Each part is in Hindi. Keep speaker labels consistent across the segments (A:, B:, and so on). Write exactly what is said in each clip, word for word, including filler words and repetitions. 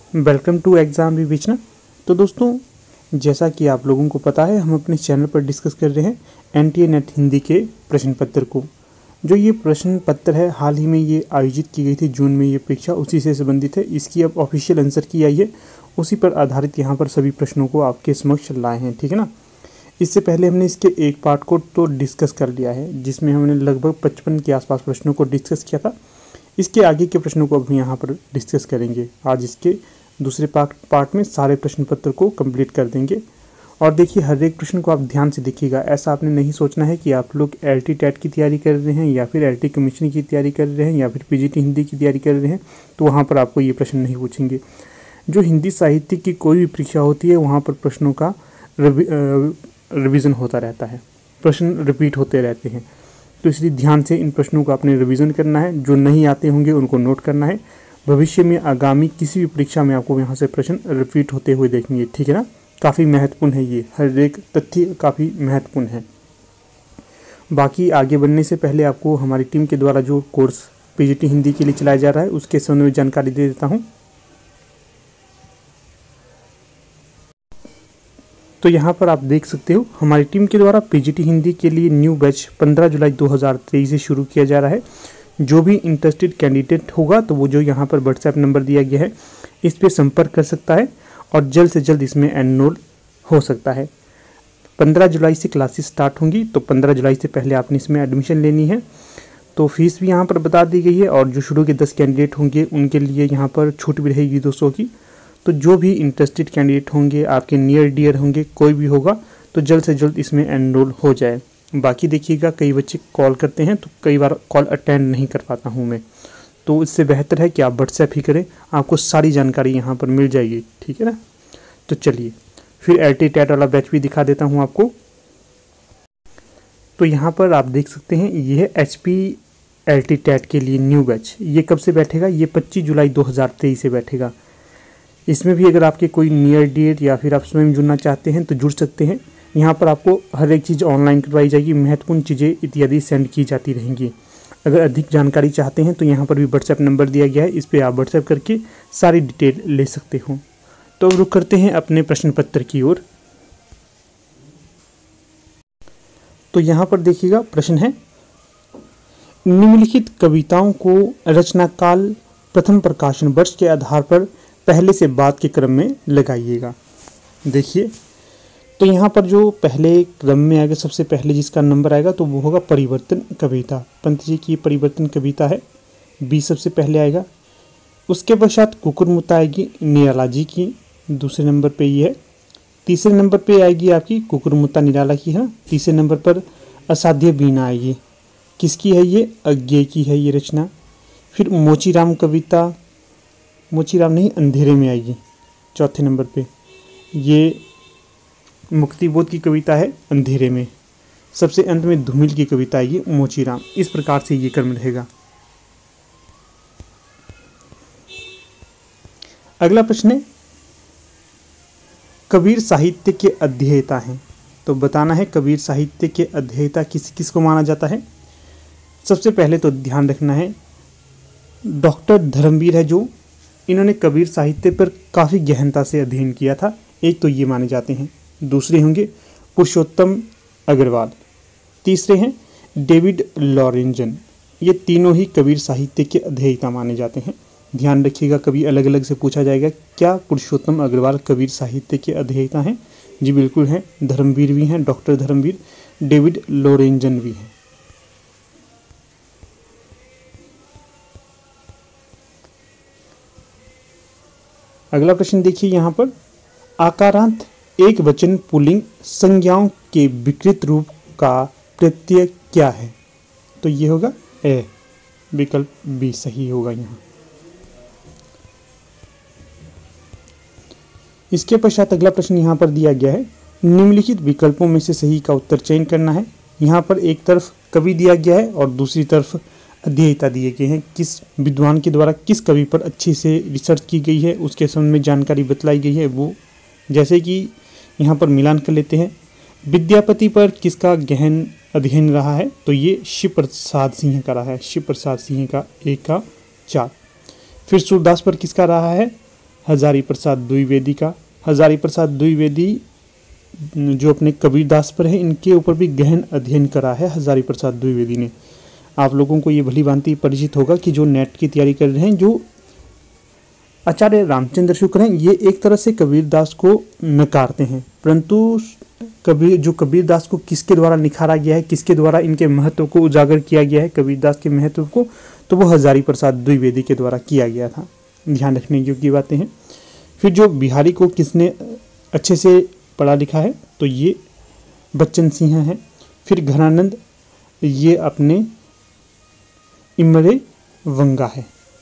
A: वेलकम टू एग्ज़ाम विवेचना। तो दोस्तों, जैसा कि आप लोगों को पता है, हम अपने चैनल पर डिस्कस कर रहे हैं एनटीए नेट हिंदी के प्रश्न पत्र को। जो ये प्रश्न पत्र है, हाल ही में ये आयोजित की गई थी, जून में ये परीक्षा उसी से संबंधित है। इसकी अब ऑफिशियल आंसर की आई है, उसी पर आधारित यहाँ पर सभी प्रश्नों को आपके समक्ष लाए हैं, ठीक है ना। इससे पहले हमने इसके एक पार्ट को तो डिस्कस कर लिया है, जिसमें हमने लगभग पचपन के आसपास प्रश्नों को डिस्कस किया था। इसके आगे के प्रश्नों को अब यहाँ पर डिस्कस करेंगे। आज इसके दूसरे पार्ट पार्ट में सारे प्रश्न पत्र को कंप्लीट कर देंगे। और देखिए, हर एक प्रश्न को आप ध्यान से देखिएगा। ऐसा आपने नहीं सोचना है कि आप लोग एलटी टेट की तैयारी कर रहे हैं या फिर एलटी कमीशन की तैयारी कर रहे हैं या फिर पीजीटी हिंदी की तैयारी कर रहे हैं तो वहाँ पर आपको ये प्रश्न नहीं पूछेंगे। जो हिंदी साहित्य की कोई भी परीक्षा होती है, वहाँ पर प्रश्नों का रिवीजन होता रहता है, प्रश्न रिपीट होते रहते हैं। तो इसलिए ध्यान से इन प्रश्नों को आपने रिवीजन करना है। जो नहीं आते होंगे उनको नोट करना है। भविष्य में आगामी किसी भी परीक्षा में आपको यहाँ से प्रश्न रिपीट होते हुए देखेंगे, ठीक है ना। काफ़ी महत्वपूर्ण है ये, हर एक तथ्य काफ़ी महत्वपूर्ण है। बाकी आगे बढ़ने से पहले आपको हमारी टीम के द्वारा जो कोर्स पीजीटी हिंदी के लिए चलाया जा रहा है उसके संबंध में जानकारी दे देता हूँ। तो यहाँ पर आप देख सकते हो, हमारी टीम के द्वारा पीजीटी हिंदी के लिए न्यू बैच पंद्रह जुलाई दो हज़ार तेईस से शुरू किया जा रहा है। जो भी इंटरेस्टेड कैंडिडेट होगा तो वो जो यहाँ पर व्हाट्सएप नंबर दिया गया है इस पर संपर्क कर सकता है और जल्द से जल्द इसमें एनरोल हो सकता है। पंद्रह जुलाई से क्लासेस स्टार्ट होंगी, तो पंद्रह जुलाई से पहले आपने इसमें एडमिशन लेनी है। तो फीस भी यहाँ पर बता दी गई है और जो शुरू के दस कैंडिडेट होंगे उनके लिए यहाँ पर छूट भी रहेगी दो सौ की। तो जो भी इंटरेस्टेड कैंडिडेट होंगे, आपके नियर डियर होंगे, कोई भी होगा तो जल्द से जल्द इसमें एनरोल हो जाए। बाकी देखिएगा, कई बच्चे कॉल करते हैं तो कई बार कॉल अटेंड नहीं कर पाता हूँ मैं, तो इससे बेहतर है कि आप व्हाट्सएप ही करें, आपको सारी जानकारी यहाँ पर मिल जाएगी, ठीक है ना। तो चलिए फिर एलटी टेट वाला बैच भी दिखा देता हूँ आपको। तो यहाँ पर आप देख सकते हैं, ये है H P L T TET के लिए न्यू बैच। ये कब से बैठेगा? ये पच्चीस जुलाई दो हज़ार तेईस से बैठेगा। इसमें भी अगर आपके कोई नियर डियर या फिर आप स्वयं जुड़ना चाहते हैं तो जुड़ सकते हैं। यहाँ पर आपको हर एक चीज़ ऑनलाइन करवाई जाएगी, महत्वपूर्ण चीज़ें इत्यादि सेंड की जाती रहेंगी। अगर अधिक जानकारी चाहते हैं तो यहाँ पर भी व्हाट्सएप नंबर दिया गया है, इस पर आप व्हाट्सएप करके सारी डिटेल ले सकते हो। तो रुक करते हैं अपने प्रश्न पत्र की ओर। तो यहाँ पर देखिएगा, प्रश्न है, निम्नलिखित कविताओं को रचनाकाल प्रथम प्रकाशन वर्ष के आधार पर पहले से बाद के क्रम में लगाइएगा। देखिए, तो यहाँ पर जो पहले क्रम में आएगा, सबसे पहले जिसका नंबर आएगा तो वो होगा परिवर्तन कविता। पंत जी की परिवर्तन कविता है, बी सबसे पहले आएगा। उसके पश्चात कुकुरमुत्ता आएगी निराला जी की, दूसरे नंबर पे ये है। तीसरे नंबर पे आएगी आपकी कुकुरमुत्ता निराला की, है ना। तीसरे नंबर पर असाध्य बीना आएगी, किसकी है ये? अज्ञेय की है ये रचना। फिर मोचीराम कविता, मोचीराम नहीं, अंधेरे में आएगी चौथे नंबर पे। ये मुक्तिबोध की कविता है, अंधेरे में। सबसे अंत में धूमिल की कविता आएगी, मोचीराम। इस प्रकार से ये क्रम रहेगा। अगला प्रश्न है, कबीर साहित्य के अध्येता हैं, तो बताना है कबीर साहित्य के अध्येता किस किस को माना जाता है। सबसे पहले तो ध्यान रखना है, डॉक्टर धर्मवीर है जो, इन्होंने कबीर साहित्य पर काफ़ी गहनता से अध्ययन किया था, एक तो ये माने जाते हैं। दूसरे होंगे पुरुषोत्तम अग्रवाल, तीसरे हैं डेविड लॉरेंजन। ये तीनों ही कबीर साहित्य के अध्येता माने जाते हैं। ध्यान रखिएगा, कभी अलग अलग से पूछा जाएगा, क्या पुरुषोत्तम अग्रवाल कबीर साहित्य के अध्येता हैं? जी बिल्कुल हैं, धर्मवीर भी हैं, डॉक्टर धर्मवीर, डेविड लॉरेंजन भी हैं। अगला प्रश्न देखिए यहाँ पर, आकारांत एक वचन पुल्लिंग संज्ञाओं के विकृत रूप का प्रत्यय क्या है? तो ये होगा ए, विकल्प बी सही होगा यहाँ। इसके पश्चात अगला प्रश्न यहाँ पर दिया गया है, निम्नलिखित विकल्पों में से सही का उत्तर चयन करना है। यहाँ पर एक तरफ कवि दिया गया है और दूसरी तरफ अध्येता दिए गए हैं। किस विद्वान के द्वारा किस कवि पर अच्छे से रिसर्च की गई है उसके संबंध में जानकारी बतलाई गई है वो। जैसे कि यहाँ पर मिलान कर लेते हैं, विद्यापति पर किसका गहन अध्ययन रहा है? तो ये शिव प्रसाद सिंह का रहा है, शिव प्रसाद सिंह का एक का चार। फिर सूरदास पर किसका रहा है? हजारी प्रसाद द्विवेदी का। हजारी प्रसाद द्विवेदी जो अपने कबीरदास पर है, इनके ऊपर भी गहन अध्ययन करा है हजारी प्रसाद द्विवेदी ने। आप लोगों को ये भली भांति परिचित होगा कि जो नेट की तैयारी कर रहे हैं, जो आचार्य रामचंद्र शुक्ल हैं, ये एक तरह से कबीरदास को नकारते हैं, परंतु कबीर जो कबीरदास को किसके द्वारा निखारा गया है, किसके द्वारा इनके महत्व को उजागर किया गया है, कबीरदास के महत्व को, तो वो हजारी प्रसाद द्विवेदी के द्वारा किया गया था। ध्यान रखने योग्य बातें हैं। फिर जो बिहारी को किसने अच्छे से पढ़ा लिखा है, तो ये बच्चन सिंह हैं। फिर घनानंद, ये अपने इमरे वंगा है।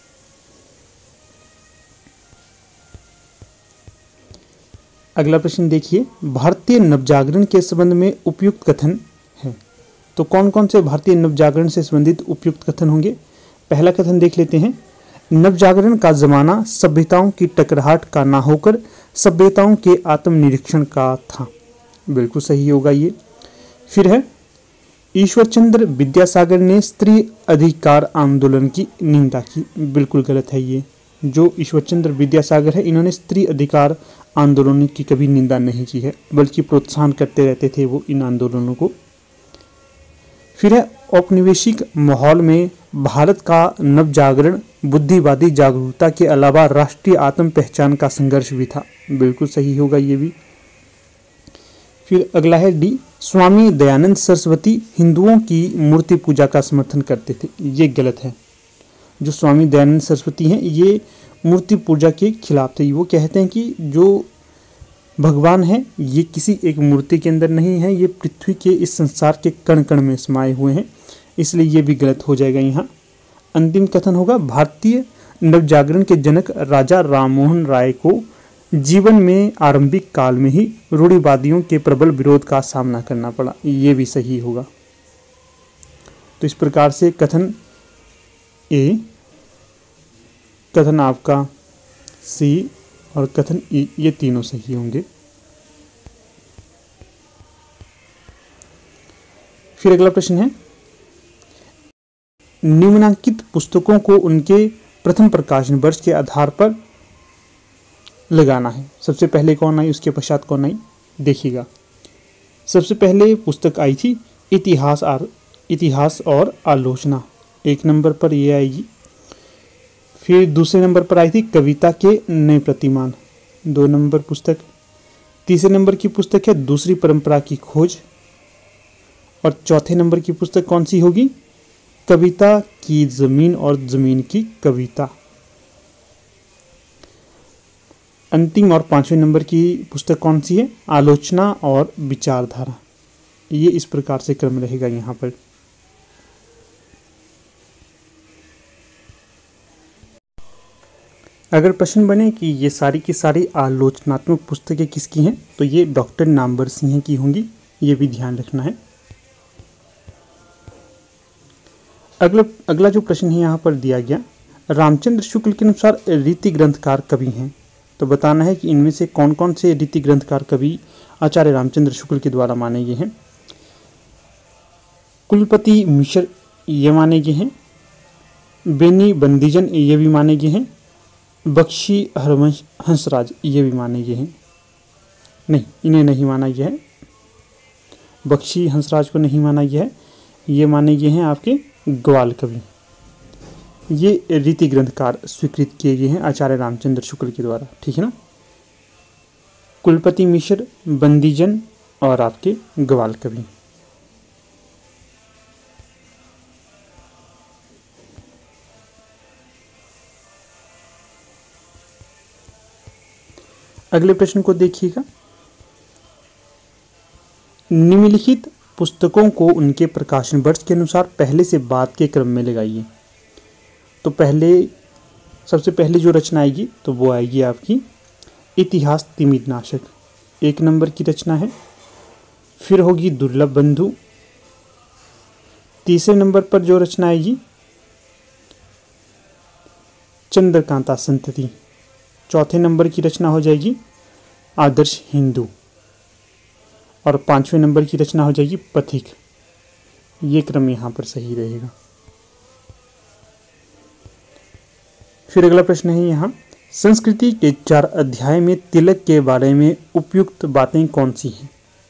A: अगला प्रश्न देखिए, भारतीय नवजागरण के संबंध में उपयुक्त कथन है। तो कौन कौन से भारतीय नवजागरण से संबंधित उपयुक्त कथन होंगे? पहला कथन देख लेते हैं, नवजागरण का जमाना सभ्यताओं की टकराहट का ना होकर सभ्यताओं के आत्मनिरीक्षण का था। बिल्कुल सही होगा ये। फिर है, ईश्वरचंद्र विद्यासागर ने स्त्री अधिकार आंदोलन की निंदा की। बिल्कुल गलत है ये। जो ईश्वरचंद्र विद्यासागर है, इन्होंने स्त्री अधिकार आंदोलनों की कभी निंदा नहीं की है, बल्कि प्रोत्साहन करते रहते थे वो इन आंदोलनों को। फिर है, औपनिवेशिक माहौल में भारत का नवजागरण बुद्धिवादी जागरूकता के अलावा राष्ट्रीय आत्म पहचान का संघर्ष भी था। बिल्कुल सही होगा ये भी। फिर अगला है डी, स्वामी दयानंद सरस्वती हिंदुओं की मूर्ति पूजा का समर्थन करते थे। ये गलत है। जो स्वामी दयानंद सरस्वती हैं, ये मूर्ति पूजा के खिलाफ थे। वो कहते हैं कि जो भगवान है, ये किसी एक मूर्ति के अंदर नहीं है, ये पृथ्वी के इस संसार के कण कण में समाये हुए हैं, इसलिए ये भी गलत हो जाएगा यहाँ। अंतिम कथन होगा, भारतीय नवजागरण के जनक राजा राममोहन राय को जीवन में आरंभिक काल में ही रूढ़िवादियों के प्रबल विरोध का सामना करना पड़ा। ये भी सही होगा। तो इस प्रकार से कथन ए, कथन आपका सी और कथन ई, ये तीनों सही होंगे। फिर अगला प्रश्न है, निम्नलिखित पुस्तकों को उनके प्रथम प्रकाशन वर्ष के आधार पर लगाना है। सबसे पहले कौन आई, उसके पश्चात कौन आई, देखिएगा। सबसे पहले पुस्तक आई थी इतिहास और इतिहास और आलोचना, एक नंबर पर ये आएगी। फिर दूसरे नंबर पर आई थी कविता के नए प्रतिमान, दो नंबर पुस्तक। तीसरे नंबर की पुस्तक है दूसरी परंपरा की खोज, और चौथे नंबर की पुस्तक कौन सी होगी, कविता की जमीन और जमीन की कविता। अंतिम और पांचवें नंबर की पुस्तक कौन सी है, आलोचना और विचारधारा। ये इस प्रकार से क्रम रहेगा यहाँ पर। अगर प्रश्न बने कि ये सारी की सारी आलोचनात्मक पुस्तकें किसकी हैं, तो ये डॉक्टर नामवर सिंह की होंगी, ये भी ध्यान रखना है। अगला अगला जो प्रश्न है यहाँ पर दिया गया, रामचंद्र शुक्ल के अनुसार रीति ग्रंथकार कवि हैं, तो बताना है कि इनमें से कौन कौन से रीति ग्रंथकार कवि आचार्य रामचंद्र शुक्ल के द्वारा माने गए हैं। कुलपति मिश्र ये माने गए हैं, बेनी बंदीजन ये भी माने गए हैं, बख्शी हरवंश हंसराज ये भी माने गए हैं। नहीं, इन्हें नहीं माना गया है, बख्शी हंसराज को नहीं माना गया है, ये माने गए हैं आपके ग्वाल कवि। ये रीति ग्रंथकार स्वीकृत किए गए हैं आचार्य रामचंद्र शुक्ल के द्वारा, ठीक है ना। कुलपति मिश्र, बंदीजन और आपके ग्वाल कवि। अगले प्रश्न को देखिएगा, निम्नलिखित पुस्तकों को उनके प्रकाशन वर्ष के अनुसार पहले से बाद के क्रम में लगाइए। तो पहले सबसे पहले जो रचना आएगी तो वो आएगी आपकी इतिहास तिमिरनाशक, एक नंबर की रचना है। फिर होगी दुर्लभ बंधु, तीसरे नंबर पर जो रचना आएगी चंद्रकांता संतति, चौथे नंबर की रचना हो जाएगी आदर्श हिंदू, और पांचवें नंबर की रचना हो जाएगी पथिक। ये क्रम यहाँ पर सही रहेगा। फिर अगला प्रश्न है यहाँ, संस्कृति के चार अध्याय में तिलक के बारे में उपयुक्त बातें कौन सी हैं?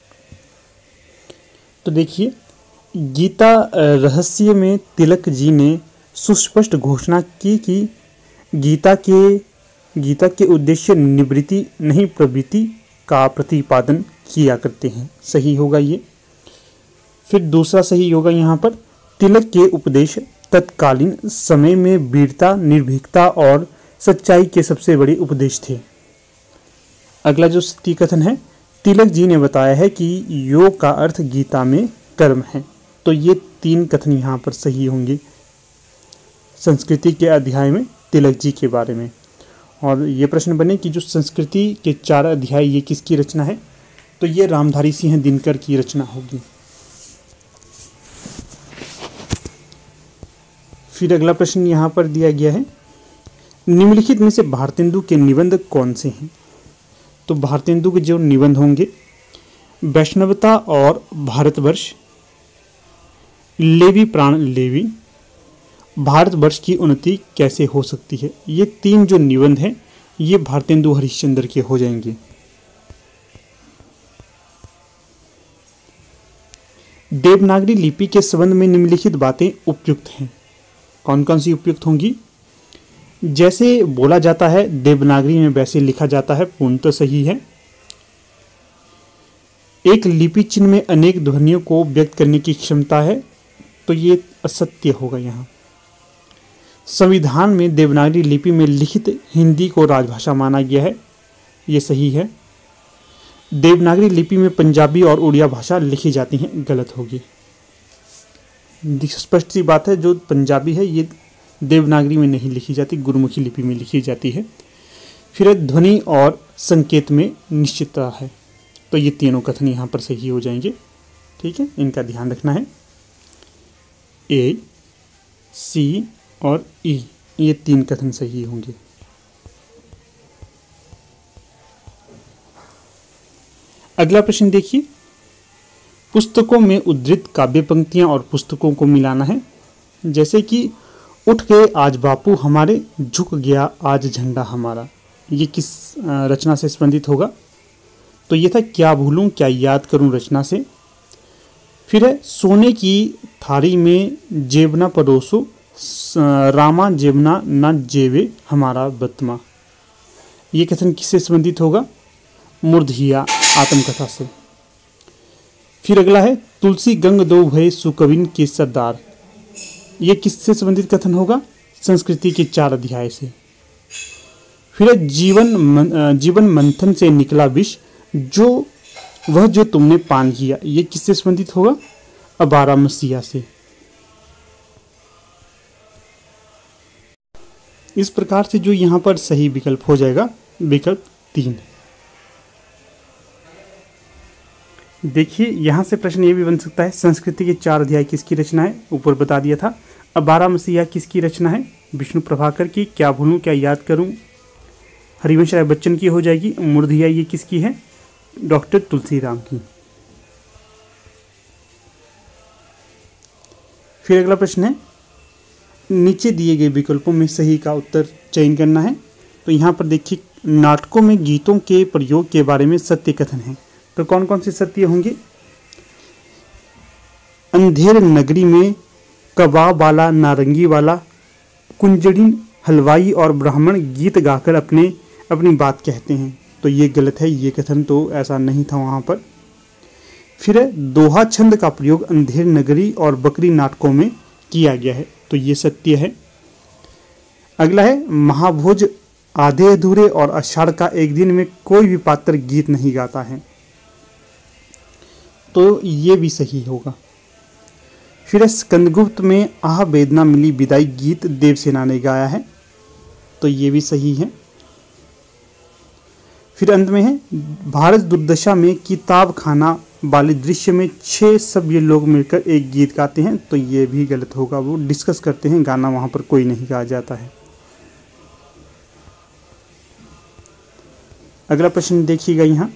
A: तो देखिए, गीता रहस्य में तिलक जी ने सुस्पष्ट घोषणा की कि गीता के गीता के उद्देश्य निवृत्ति नहीं प्रवृत्ति का प्रतिपादन किया करते हैं। सही होगा ये। फिर दूसरा सही होगा यहाँ पर, तिलक के उपदेश तत्कालीन समय में वीरता, निर्भीकता और सच्चाई के सबसे बड़े उपदेश थे। अगला जो सत्य कथन है, तिलक जी ने बताया है कि योग का अर्थ गीता में कर्म है। तो ये तीन कथन यहाँ पर सही होंगे संस्कृति के अध्याय में तिलक जी के बारे में। और ये प्रश्न बने कि जो संस्कृति के चार अध्याय ये किसकी रचना है? तो ये रामधारी सिंह दिनकर की रचना होगी। फिर अगला प्रश्न यहाँ पर दिया गया है, निम्नलिखित में से भारतेंदु के निबंध कौन से हैं? तो भारतेंदु के जो निबंध होंगे, वैष्णवता और भारतवर्ष, लेवी प्राण लेवी, भारतवर्ष की उन्नति कैसे हो सकती है। ये तीन जो निबंध हैं ये भारतेंदु हरिश्चंद्र के हो जाएंगे। देवनागरी लिपि के संबंध में निम्नलिखित बातें उपयुक्त हैं। कौन कौन सी उपयुक्त होंगी? जैसे बोला जाता है देवनागरी में वैसे लिखा जाता है, पूर्णतः सही है। एक लिपि चिन्ह में अनेक ध्वनियों को व्यक्त करने की क्षमता है, तो ये असत्य होगा यहाँ। संविधान में देवनागरी लिपि में लिखित हिंदी को राजभाषा माना गया है, ये सही है। देवनागरी लिपि में पंजाबी और उड़िया भाषा लिखी जाती हैं, गलत होगी। स्पष्ट सी बात है, जो पंजाबी है ये देवनागरी में नहीं लिखी जाती, गुरुमुखी लिपि में लिखी जाती है। फिर ध्वनि और संकेत में निश्चितता है, तो ये तीनों कथन यहाँ पर सही हो जाएंगे। ठीक है, इनका ध्यान रखना है। ए, सी और ई, ये तीन कथन सही होंगे। अगला प्रश्न देखिए, पुस्तकों में उद्धृत काव्य पंक्तियां और पुस्तकों को मिलाना है। जैसे कि उठ गए आज बापू हमारे, झुक गया आज झंडा हमारा, ये किस रचना से संबंधित होगा? तो ये था क्या भूलूं क्या याद करूं रचना से। फिर है सोने की थारी में जेबना परोसो, रामा जेबना न जेवे हमारा बतमा, ये कथन किससे संबंधित होगा? मूर्धहिया आत्मकथा से। फिर अगला है तुलसी गंग दो भय सुकविन के सरदार, ये किससे संबंधित कथन होगा? संस्कृति के चार अध्याय से। फिर है जीवन मन, जीवन मंथन से निकला विष, जो वह जो तुमने पान किया, ये किससे संबंधित होगा? अबारा मसीहा से। इस प्रकार से जो यहाँ पर सही विकल्प हो जाएगा विकल्प तीन। देखिए यहाँ से प्रश्न ये भी बन सकता है, संस्कृति के चार अध्याय किसकी रचना है? ऊपर बता दिया था। अब बारह मसीहा किसकी रचना है? विष्णु प्रभाकर की। क्या भूलूं क्या याद करूं हरिवंश राय बच्चन की हो जाएगी। मूर्धहिया ये किसकी है? डॉक्टर तुलसीराम की। फिर अगला प्रश्न है, नीचे दिए गए विकल्पों में सही का उत्तर चयन करना है। तो यहाँ पर देखिए, नाटकों में गीतों के प्रयोग के बारे में सत्य कथन है। तो कौन कौन से सत्य होंगे? अंधेर नगरी में कबाब वाला नारंगी वाला, कुंजड़िन हलवाई और ब्राह्मण गीत गाकर अपने अपनी बात कहते हैं, तो ये गलत है, ये कथन तो ऐसा नहीं था वहाँ पर। फिर दोहा छंद का प्रयोग अंधेर नगरी और बकरी नाटकों में किया गया है, तो ये सत्य है। अगला है महाभोज आधे अधूरे और आषाढ़ का एक दिन में कोई भी पात्र गीत नहीं गाता है, तो ये भी सही होगा। फिर स्कंदगुप्त में आह वेदना मिली विदाई गीत देवसेना ने गाया है, तो ये भी सही है। फिर अंत में है भारत दुर्दशा में किताब खाना वाले दृश्य में छह सभ्य लोग मिलकर एक गीत गाते हैं, तो ये भी गलत होगा। वो डिस्कस करते हैं, गाना वहाँ पर कोई नहीं गाया जाता है। अगला प्रश्न देखिएगा यहाँ,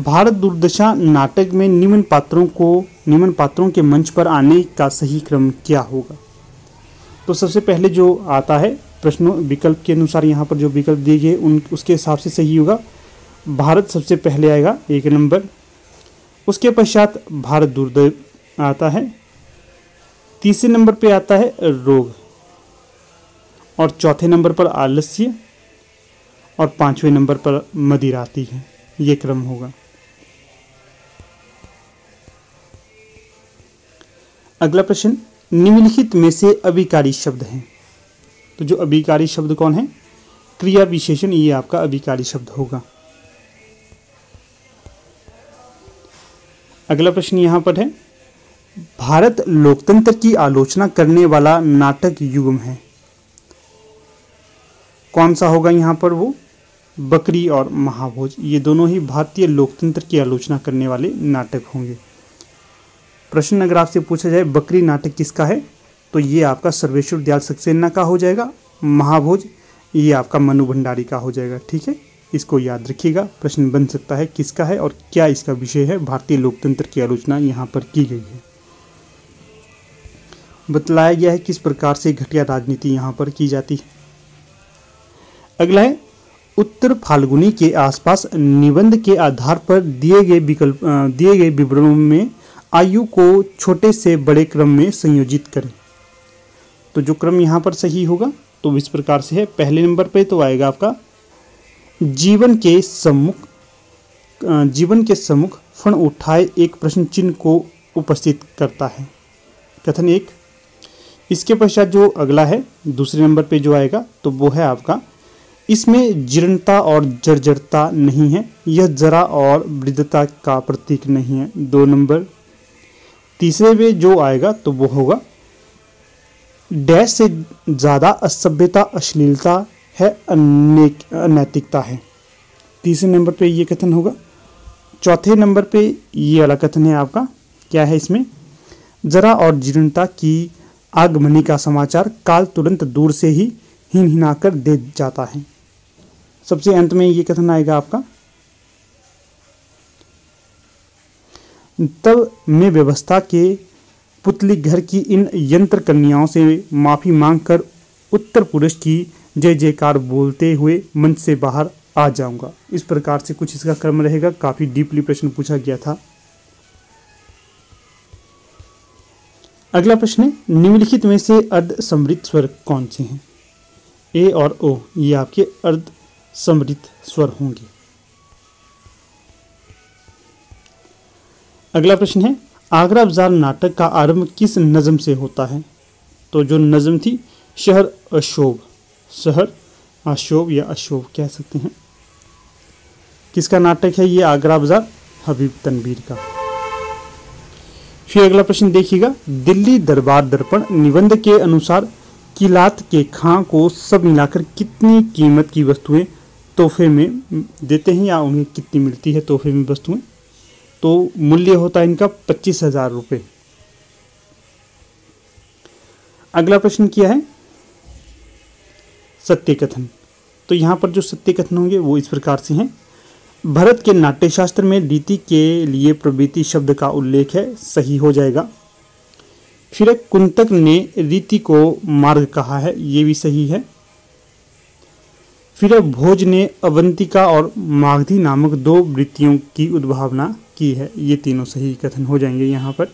A: भारत दुर्दशा नाटक में निम्न पात्रों को निम्न पात्रों के मंच पर आने का सही क्रम क्या होगा? तो सबसे पहले जो आता है प्रश्नों विकल्प के अनुसार यहाँ पर जो विकल्प दिए गए उन उसके हिसाब से सही होगा। भारत सबसे पहले आएगा एक नंबर, उसके पश्चात भारत दुर्दशा आता है, तीसरे नंबर पे आता है रोग, और चौथे नंबर पर आलस्य, और पांचवें नंबर पर मदिरा आती है। ये क्रम होगा। अगला प्रश्न, निम्नलिखित में से अभिकारी शब्द हैं। तो जो अभिकारी शब्द कौन है? क्रिया विशेषण, ये आपका अभिकारी शब्द होगा। अगला प्रश्न यहां पर है, भारत लोकतंत्र की आलोचना करने वाला नाटक युग्म है। कौन सा होगा यहां पर? वो बकरी और महाभोज, ये दोनों ही भारतीय लोकतंत्र की आलोचना करने वाले नाटक होंगे। प्रश्न अगर आपसे पूछा जाए बकरी नाटक किसका है, तो ये आपका सर्वेश्वर दयाल सक्सेना का हो जाएगा। महाभोज ये आपका मनु भंडारी का हो जाएगा। ठीक है, इसको याद रखिएगा। प्रश्न बन सकता है किसका है और क्या इसका विषय है। भारतीय लोकतंत्र की आलोचना यहाँ पर की गई है। बतलाया गया है किस प्रकार से घटिया राजनीति यहाँ पर की जाती है। अगला है, उत्तर फाल्गुनी के आसपास निबंध के आधार पर दिए गए विकल्प दिए गए विवरणों में आयु को छोटे से बड़े क्रम में संयोजित करें। तो जो क्रम यहाँ पर सही होगा तो इस प्रकार से है। पहले नंबर पे तो आएगा आपका जीवन के सम्मुख जीवन के सम्मुख फण उठाए एक प्रश्न चिन्ह को उपस्थित करता है, कथन एक। इसके पश्चात जो अगला है दूसरे नंबर पे जो आएगा तो वो है आपका, इसमें जीर्णता और जर्जरता नहीं है, यह जरा और वृद्धता का प्रतीक नहीं है, दो नंबर। तीसरे में जो आएगा तो वो होगा, डैश से ज़्यादा असभ्यता अश्लीलता है, अनैतिकता है, तीसरे नंबर पे ये कथन होगा। चौथे नंबर पे ये वाला कथन है आपका, क्या है इसमें, जरा और जीर्णता की आगमनी का समाचार काल तुरंत दूर से ही हिन हिनाकर दे जाता है। सबसे अंत में ये कथन आएगा आपका, तब मैं व्यवस्था के पुतली घर की इन यंत्र कन्याओं से माफी मांगकर उत्तर पुरुष की जय जयकार बोलते हुए मंच से बाहर आ जाऊंगा। इस प्रकार से कुछ इसका क्रम रहेगा। काफी डीपली प्रश्न पूछा गया था। अगला प्रश्न है, निम्नलिखित में से अर्ध समृद्ध स्वर कौन से हैं? ए और ओ ये आपके अर्ध समृद्ध स्वर होंगे। अगला प्रश्न है, आगरा बाजार नाटक का आरंभ किस नज़म से होता है? तो जो नज़म थी शहर अशोभ, शहर अशोभ या अशोभ कह सकते हैं। किसका नाटक है ये आगरा बाजार? हबीब तनवीर का। फिर अगला प्रश्न देखिएगा, दिल्ली दरबार दर्पण निबंध के अनुसार किलात के खां को सब मिलाकर कितनी कीमत की वस्तुएं तोहफे में देते हैं या उन्हें कितनी मिलती है तोहफे में वस्तुएं? तो मूल्य होता है इनका पच्चीस हजार रुपये। अगला प्रश्न क्या है, सत्य कथन। तो यहाँ पर जो सत्य कथन होंगे वो इस प्रकार से हैं, भरत के नाट्यशास्त्र में रीति के लिए प्रवृत्ति शब्द का उल्लेख है, सही हो जाएगा। फिर कुंतक ने रीति को मार्ग कहा है, ये भी सही है। फिर भोज ने अवंतिका और मागधी नामक दो वृत्तियों की उद्भावना की है, ये तीनों सही कथन हो जाएंगे यहाँ पर।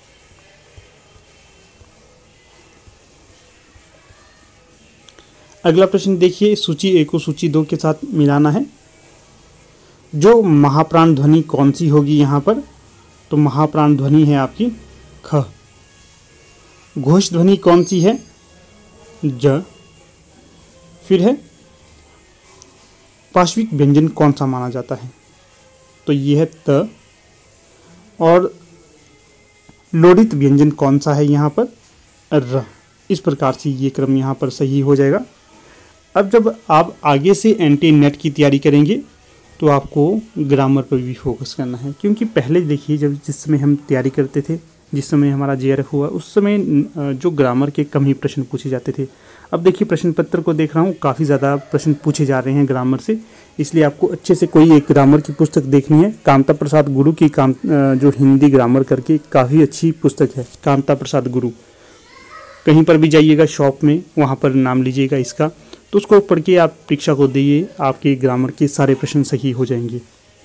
A: अगला प्रश्न देखिए, सूची एक को सूची दो के साथ मिलाना है। जो महाप्राण ध्वनि कौन सी होगी यहाँ पर? तो महाप्राण ध्वनि है आपकी ख। घोष ध्वनि कौन सी है? ज। फिर है पार्श्विक व्यंजन कौन सा माना जाता है? तो ये है त। और लोडित व्यंजन कौन सा है यहाँ पर? र। इस प्रकार से ये क्रम यहाँ पर सही हो जाएगा। अब जब आप आगे से एंटी नेट की तैयारी करेंगे तो आपको ग्रामर पर भी फोकस करना है, क्योंकि पहले देखिए जब जिस समय हम तैयारी करते थे, जिस समय हमारा जे आर एफ हुआ, उस समय जो ग्रामर के कम ही प्रश्न पूछे जाते थे। अब देखिए प्रश्न पत्र को देख रहा हूँ, काफ़ी ज़्यादा प्रश्न पूछे जा रहे हैं ग्रामर से, इसलिए आपको अच्छे से कोई एक ग्रामर की पुस्तक देखनी है। कामता प्रसाद गुरु की काम जो हिंदी ग्रामर करके काफ़ी अच्छी पुस्तक है, कामता प्रसाद गुरु। कहीं पर भी जाइएगा शॉप में, वहाँ पर नाम लीजिएगा इसका, तो उसको पढ़ के आप परीक्षा को दिए, आपके ग्रामर के सारे प्रश्न सही हो जाएंगे।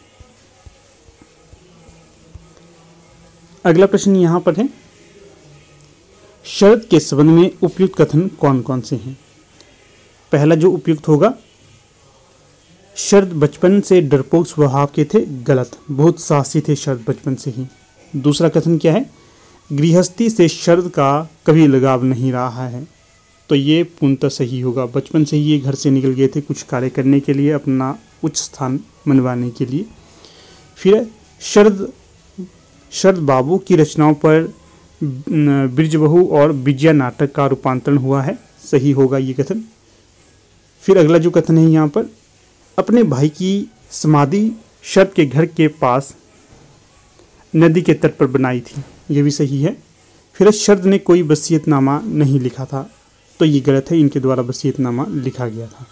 A: अगला प्रश्न यहाँ पर है, शरद के संबंध में उपयुक्त कथन कौन कौन से हैं। पहला जो उपयुक्त होगा, शरद बचपन से डरपोक स्वभाव के थे, गलत, बहुत साहसी थे शरद बचपन से ही। दूसरा कथन क्या है, गृहस्थी से शरद का कभी लगाव नहीं रहा है, तो ये पूर्णतः सही होगा। बचपन से ही ये घर से निकल गए थे कुछ कार्य करने के लिए, अपना उच्च स्थान मनवाने के लिए। फिर शरद शरद बाबू की रचनाओं पर ब्रिजबहू और विजया नाटक का रूपांतरण हुआ है, सही होगा ये कथन। फिर अगला जो कथन है यहाँ पर, अपने भाई की समाधि शरद के घर के पास नदी के तट पर बनाई थी, ये भी सही है। फिर शरद ने कोई वसीयतनामा नहीं लिखा था, तो ये गलत है, इनके द्वारा वसीयतनामा लिखा गया था।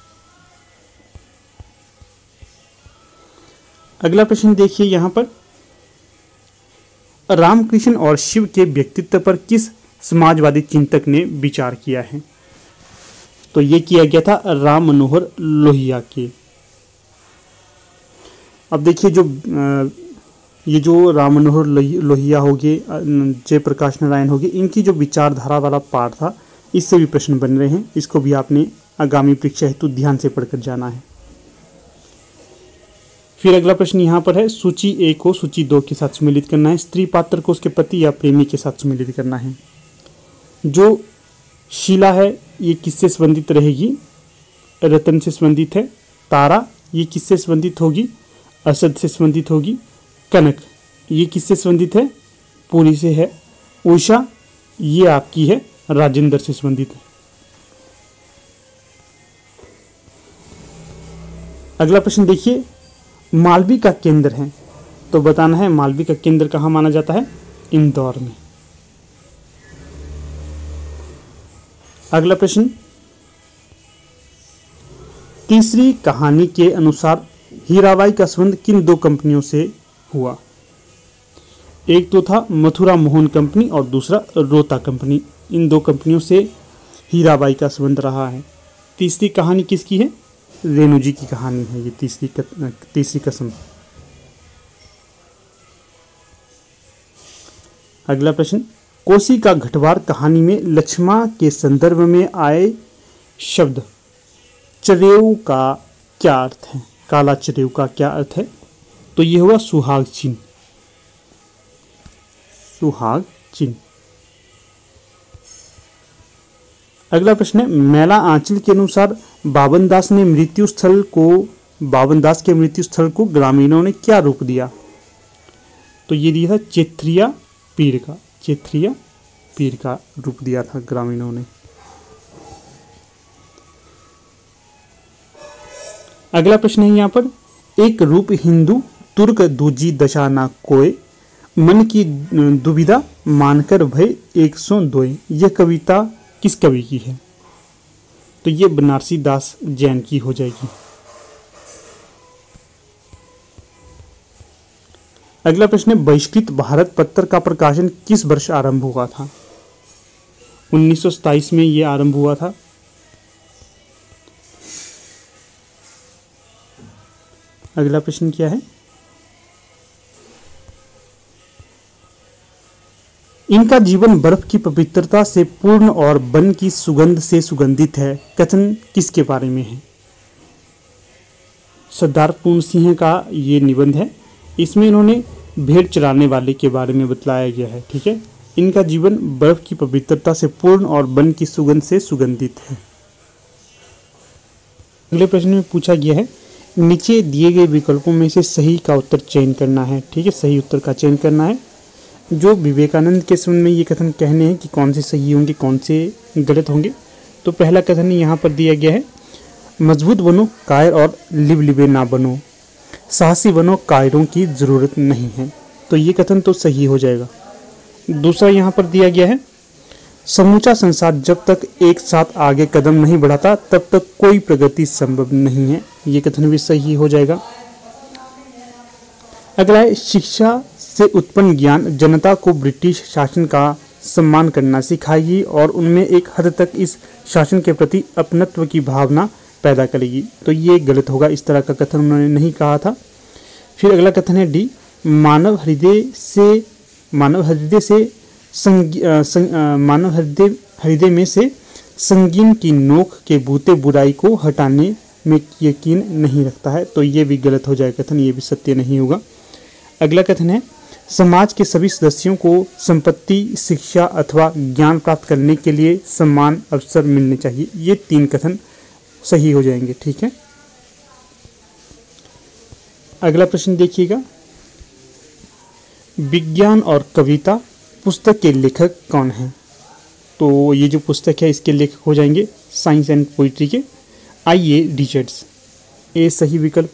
A: अगला प्रश्न देखिए यहाँ पर, रामकृष्ण और शिव के व्यक्तित्व पर किस समाजवादी चिंतक ने विचार किया है। तो ये किया गया था राम मनोहर लोहिया के। अब देखिए जो ये जो राम मनोहर लोहिया हो गए, जयप्रकाश नारायण हो गए, इनकी जो विचारधारा वाला पार्ट था, इससे भी प्रश्न बन रहे हैं। इसको भी आपने आगामी परीक्षा हेतु ध्यान से पढ़कर जाना है। फिर अगला प्रश्न यहाँ पर है, सूची एक को सूची दो के साथ सम्मिलित करना है। स्त्री पात्र को उसके पति या प्रेमी के साथ सम्मिलित करना है। जो शीला है ये किससे संबंधित रहेगी, रतन से संबंधित है। तारा ये किससे संबंधित होगी, असद से संबंधित होगी। कनक ये किससे संबंधित है, पुरी से है। उषा ये आपकी है राजेंद्र से संबंधित है। अगला प्रश्न देखिए, मालवी का केंद्र है, तो बताना है मालवी का केंद्र कहाँ माना जाता है, इंदौर में। अगला प्रश्न, तीसरी कहानी के अनुसार हीराबाई का संबंध किन दो कंपनियों से हुआ। एक तो था मथुरा मोहन कंपनी और दूसरा रोता कंपनी। इन दो कंपनियों से हीराबाई का संबंध रहा है। तीसरी कहानी किसकी है, रेणु जी की कहानी है ये तीसरी तीसरी कसम। अगला प्रश्न, कोसी का घटवार कहानी में लक्ष्मा के संदर्भ में आए शब्द चरेऊ का क्या अर्थ है, काला चरेऊ का क्या अर्थ है, तो ये हुआ सुहाग चिन्ह, सुहाग चिन्ह। अगला प्रश्न है, मैला आंचल के अनुसार बावन दास ने मृत्यु स्थल को बावन दास के मृत्यु स्थल को ग्रामीणों ने क्या रूप दिया, तो ये दिया था चेत्रिया पीर का, चेत्रिया पीर का रूप दिया था ग्रामीणों ने। अगला प्रश्न है यहाँ पर, एक रूप हिंदू तुर्क दूजी दशा ना कोय, मन की दुविधा मानकर भय एक सौ दोय। यह कविता किस कवि की है, तो ये बनारसी दास जैन की हो जाएगी। अगला प्रश्न है, बहिष्कृत भारत पत्र का प्रकाशन किस वर्ष आरंभ हुआ था, उन्नीस सौ सताईस में ये आरंभ हुआ था। अगला प्रश्न क्या है, इनका जीवन बर्फ की पवित्रता से पूर्ण और वन की सुगंध से सुगंधित है, कथन किसके बारे में है, सरदार पूर्ण सिंह का ये निबंध है। इसमें इन्होंने भेड़ चराने वाले के बारे में बतलाया गया है। ठीक है, इनका जीवन बर्फ की पवित्रता से पूर्ण और वन की सुगंध से सुगंधित है। अगले प्रश्न में पूछा गया है, नीचे दिए गए विकल्पों में से सही का उत्तर चयन करना है। ठीक है, सही उत्तर का चयन करना है। जो विवेकानंद के संबंध में ये कथन कहने हैं कि कौन से सही होंगे कौन से गलत होंगे, तो पहला कथन यहाँ पर दिया गया है, मजबूत बनो कायर और लिबलिबे ना बनो, साहसी बनो कायरों की ज़रूरत नहीं है, तो ये कथन तो सही हो जाएगा। दूसरा यहाँ पर दिया गया है, समूचा संसार जब तक एक साथ आगे कदम नहीं बढ़ाता तब तक कोई प्रगति संभव नहीं है। ये कथन भी सही हो जाएगा। अगला है, शिक्षा से उत्पन्न ज्ञान जनता को ब्रिटिश शासन का सम्मान करना सिखाएगी और उनमें एक हद तक इस शासन के प्रति अपनत्व की भावना पैदा करेगी। तो ये गलत होगा, इस तरह का कथन उन्होंने नहीं कहा था। फिर अगला कथन है डी, मानव हृदय से मानव हृदय से संग, संग, मानव हृदय हृदय में से संगीन की नोक के बूते बुराई को हटाने में यकीन नहीं रखता है। तो ये भी गलत हो जाएगा कथन, ये भी सत्य नहीं होगा। अगला कथन है, समाज के सभी सदस्यों को संपत्ति, शिक्षा अथवा ज्ञान प्राप्त करने के लिए समान अवसर मिलने चाहिए। ये तीन कथन सही हो जाएंगे। ठीक है, अगला प्रश्न देखिएगा, विज्ञान और कविता पुस्तक के लेखक कौन हैं? तो ये जो पुस्तक है इसके लेखक हो जाएंगे साइंस एंड पोइट्री के आई ए रिचर्ड्स। ए सही विकल्प।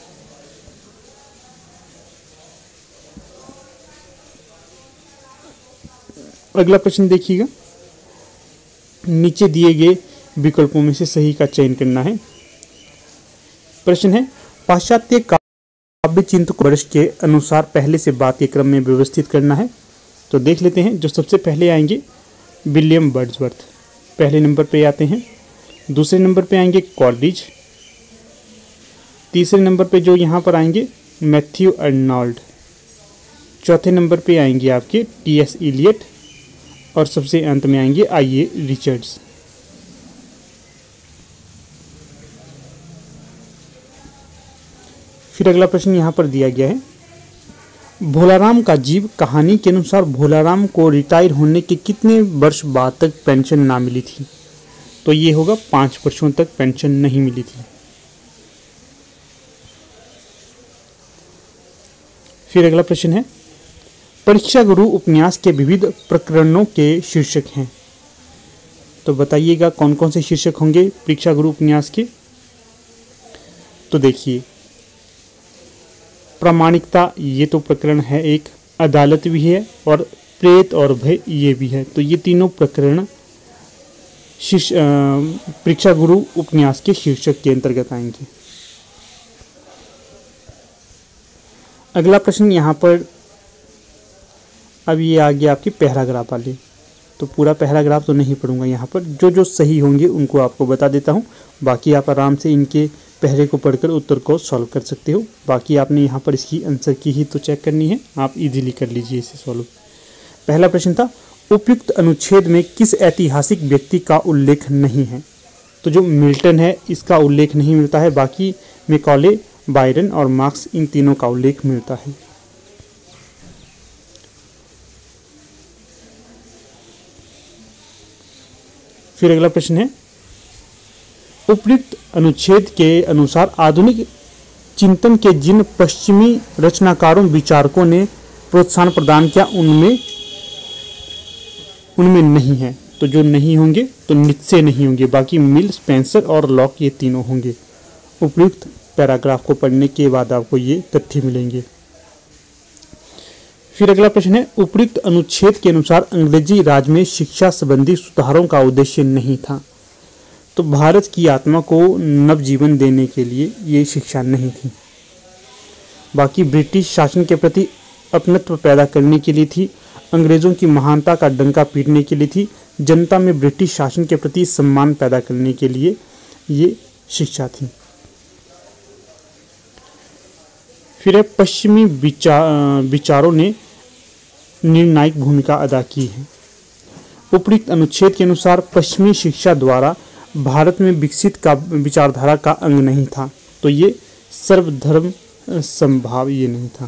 A: अगला प्रश्न देखिएगा, नीचे दिए गए विकल्पों में से सही का चयन करना है। प्रश्न है, पाश्चात्य काव्य चिंतक वर्ष के अनुसार पहले से बाद के क्रम में व्यवस्थित करना है। तो देख लेते हैं, जो सबसे पहले आएंगे विलियम वर्ड्सवर्थ पहले नंबर पे आते हैं। दूसरे नंबर पे आएंगे कॉलरिज। तीसरे नंबर पे जो यहाँ पर आएंगे मैथ्यू अर्नोल्ड। चौथे नंबर पे आएंगे आपके टी एस इलियट और सबसे अंत में आएंगे आई ए रिचर्ड्स। फिर अगला प्रश्न यहाँ पर दिया गया है, भोलाराम का जीव कहानी के अनुसार भोलाराम को रिटायर होने के कितने वर्ष बाद तक पेंशन ना मिली थी? तो ये होगा पाँच वर्षों तक पेंशन नहीं मिली थी। फिर अगला प्रश्न है, परीक्षा गुरु उपन्यास के विविध प्रकरणों के शीर्षक हैं। तो बताइएगा कौन कौन से शीर्षक होंगे परीक्षा गुरु उपन्यास के? तो देखिए, प्रामाणिकता ये तो प्रकरण है एक, अदालत भी है और प्रेत और भय ये भी है। तो ये तीनों प्रकरण शीर्ष परीक्षा गुरु उपन्यास के शीर्षक के अंतर्गत आएंगे। अगला प्रश्न यहाँ पर अब ये आ गया आपके पैराग्राफ वाले। तो पूरा पैराग्राफ तो नहीं पढ़ूंगा, यहाँ पर जो जो सही होंगे उनको आपको बता देता हूँ। बाकी आप आराम से इनके पहले को पढ़कर उत्तर को सॉल्व कर सकते हो। बाकी आपने यहाँ पर इसकी आंसर की ही तो चेक करनी है, आप इजीली कर लीजिए इसे सॉल्व। पहला प्रश्न था, उपयुक्त अनुच्छेद में किस ऐतिहासिक व्यक्ति का उल्लेख नहीं है? तो जो मिल्टन है इसका उल्लेख नहीं मिलता है, बाकी मैकॉले, बायरन और मार्क्स इन तीनों का उल्लेख मिलता है। फिर अगला प्रश्न है, उपयुक्त अनुच्छेद के अनुसार आधुनिक चिंतन के जिन पश्चिमी रचनाकारों विचारकों ने प्रोत्साहन प्रदान किया उनमें उनमें नहीं है। तो जो नहीं होंगे तो नित्से नहीं होंगे, बाकी मिल, स्पेंसर और लॉक ये तीनों होंगे। उपयुक्त पैराग्राफ को पढ़ने के बाद आपको ये तथ्य मिलेंगे। फिर अगला प्रश्न है, उपयुक्त अनुच्छेद के अनुसार अंग्रेजी राज में शिक्षा संबंधी सुधारों का उद्देश्य नहीं था। तो भारत की आत्मा को नवजीवन देने के लिए ये शिक्षा नहीं थी, बाकी ब्रिटिश शासन के प्रति अपनत्व पैदा करने के लिए थी, अंग्रेजों की महानता का डंका पीटने के लिए थी, जनता में ब्रिटिश शासन के प्रति सम्मान पैदा करने के लिए ये शिक्षा थी। फिर पश्चिमी विचार विचारों ने निर्णायक भूमिका अदा की है। उपयुक्त अनुच्छेद के अनुसार पश्चिमी शिक्षा द्वारा भारत में विकसित का विचारधारा का अंग नहीं था। तो ये सर्वधर्म संभाव ये नहीं था।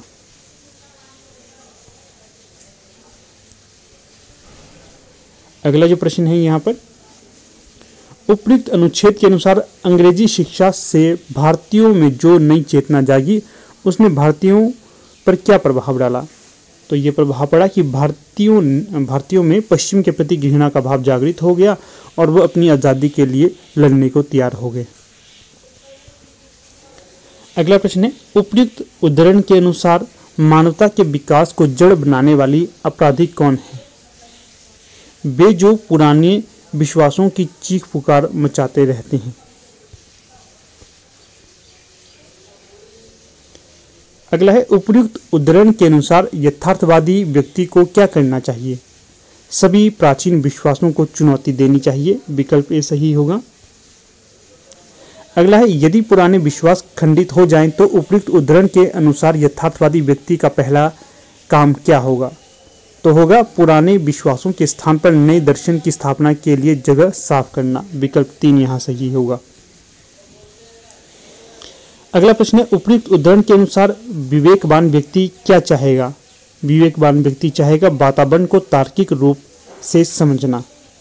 A: अगला जो प्रश्न है यहाँ पर, उपयुक्त अनुच्छेद के अनुसार अंग्रेजी शिक्षा से भारतीयों में जो नई चेतना जागी उसने भारतीयों पर क्या प्रभाव डाला? तो ये प्रभाव पड़ा कि भारतीयों भारतीयों में पश्चिम के प्रति घृणा का भाव जागृत हो गया और वो अपनी आज़ादी के लिए लड़ने को तैयार हो गए। अगला प्रश्न है, उपयुक्त उद्धरण के अनुसार मानवता के विकास को जड़ बनाने वाली अपराधी कौन है? वे जो पुराने विश्वासों की चीख पुकार मचाते रहते हैं। अगला है, उपयुक्त उद्धरण के अनुसार यथार्थवादी व्यक्ति को क्या करना चाहिए? सभी प्राचीन विश्वासों को चुनौती देनी चाहिए। विकल्प ए सही होगा। अगला है, यदि पुराने विश्वास खंडित हो जाएं तो उपयुक्त उद्धरण के अनुसार यथार्थवादी व्यक्ति का पहला काम क्या होगा? तो होगा पुराने विश्वासों के स्थान पर नए दर्शन की स्थापना के लिए जगह साफ करना। विकल्प तीन यहाँ सही होगा। अगला प्रश्न है, उपयुक्त उद्धरण के अनुसार विवेकवान व्यक्ति क्या चाहेगा? विवेकवान व्यक्ति चाहेगा वातावरण को तार्किक रूप से समझना।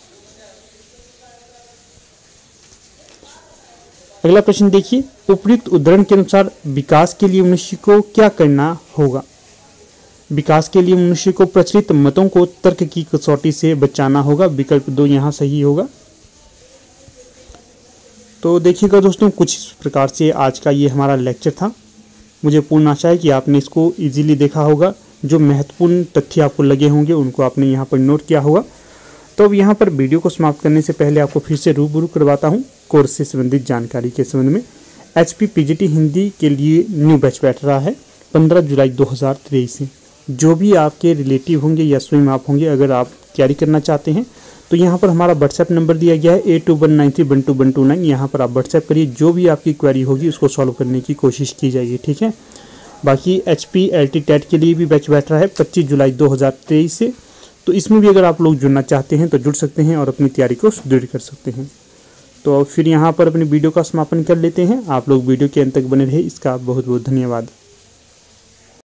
A: अगला प्रश्न देखिए, उपयुक्त उद्धरण के अनुसार विकास के लिए मनुष्य को क्या करना होगा? विकास के लिए मनुष्य को प्रचलित मतों को तर्क की कसौटी से बचाना होगा। विकल्प दो यहाँ सही होगा। तो देखिएगा दोस्तों, कुछ इस प्रकार से आज का ये हमारा लेक्चर था। मुझे पूर्ण आशा है कि आपने इसको इजीली देखा होगा। जो महत्वपूर्ण तथ्य आपको लगे होंगे उनको आपने यहाँ पर नोट किया होगा। तो अब यहाँ पर वीडियो को समाप्त करने से पहले आपको फिर से रूबरू करवाता हूँ कोर्स से संबंधित जानकारी के संबंध में। H P P G T Hindi के लिए न्यू बैच बैठ रहा है पंद्रह जुलाई दो हज़ार तेईस से। जो भी आपके रिलेटिव होंगे या स्वयं आप होंगे, अगर आप तैयारी करना चाहते हैं तो यहाँ पर हमारा व्हाट्सएप नंबर दिया गया है eight two one nine three one two one two nine. यहाँ पर आप व्हाट्सएप करिए, जो भी आपकी क्वेरी होगी उसको सॉल्व करने की कोशिश की जाएगी, ठीक है। बाकी H P L T TET के लिए भी बैच बैठ रहा है पच्चीस जुलाई दो हज़ार तेईस से। तो इसमें भी अगर आप लोग जुड़ना चाहते हैं तो जुड़ सकते हैं और अपनी तैयारी को सुदृढ़ कर सकते हैं। तो फिर यहाँ पर अपनी वीडियो का समापन कर लेते हैं। आप लोग वीडियो के अंत तक बने रहे, इसका बहुत बहुत धन्यवाद।